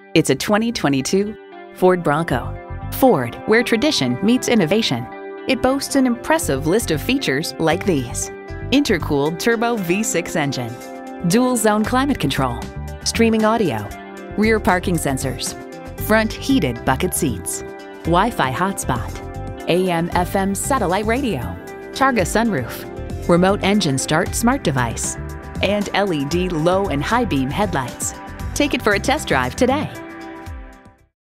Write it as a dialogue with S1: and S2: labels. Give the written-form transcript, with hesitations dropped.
S1: It's a 2022 Ford Bronco. Ford, where tradition meets innovation. It boasts an impressive list of features like these: intercooled turbo V6 engine, dual zone climate control, streaming audio, rear parking sensors, front heated bucket seats, Wi-Fi hotspot, AM/FM satellite radio, Targa sunroof, remote engine start smart device, and LED low and high beam headlights. Take it for a test drive today.